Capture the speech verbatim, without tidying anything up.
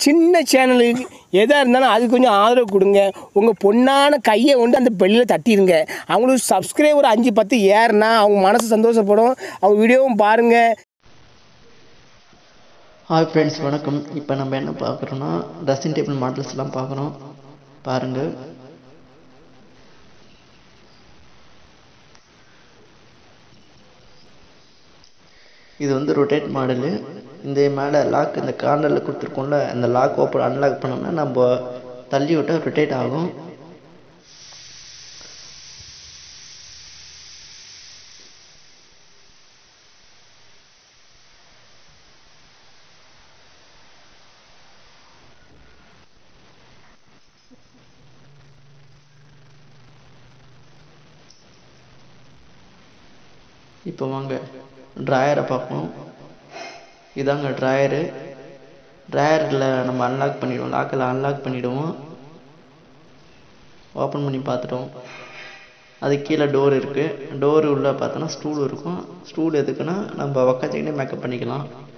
சின்ன சேனலுக்கு எதாக இருந்தாலும் அது கொஞ்சம் ஆதரவு கொடுங்க. உங்கள் பொண்ணான கையை கொண்டு அந்த பெல்லில் தட்டிடுங்க. அவங்களுக்கு சப்ஸ்கிரைபர் அஞ்சு பத்து ஏறுனா அவங்க மனசு சந்தோஷப்படும். அவங்க வீடியோவும் பாருங்கள். ஹாய் ஃப்ரெண்ட்ஸ், வணக்கம். இப்போ நம்ம என்ன பார்க்குறோன்னா ட்ரெஸ்ஸிங் டேபிள் மாடல்ஸ்லாம் பார்க்குறோம். பாருங்கள். இது வந்து ரொட்டேட் மாடலு. இந்த மேலே லாக் இந்த கார்னரில் கொடுத்துருக்கோம்ல, இந்த லாக் ஓப்பன் அன்லாக் பண்ணோம்னா நம்ம தள்ளி விட்டால் ரொட்டேட் ஆகும். இப்போ வாங்க ட்ராயரை பார்ப்போம். இதாங்க ட்ராயரு. ட்ராயரில் நம்ம அன்லாக் பண்ணிவிடுவோம், லாக்கில் அன்லாக் பண்ணிவிடுவோம். ஓப்பன் பண்ணி பார்த்துட்டோம். அது கீழே டோர் இருக்குது. டோரு உள்ளே பார்த்தோன்னா ஸ்டூல் இருக்கும். ஸ்டூல் எதுக்குன்னா நம்ம உக்காந்துக்கிட்டே மேக்கப் பண்ணிக்கலாம்.